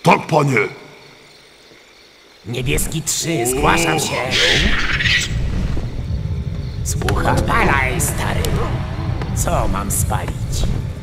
Tak, panie. Niebieski 3, zgłaszam się. Słucham, palaj, stary. Co mam spalić?